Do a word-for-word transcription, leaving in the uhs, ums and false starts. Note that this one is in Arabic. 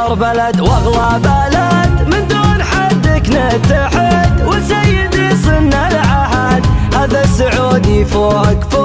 أكبر بلد واغلى بلد، من دون حدك نتحد، وسيدي صن العهد، هذا السعودي فوق فوق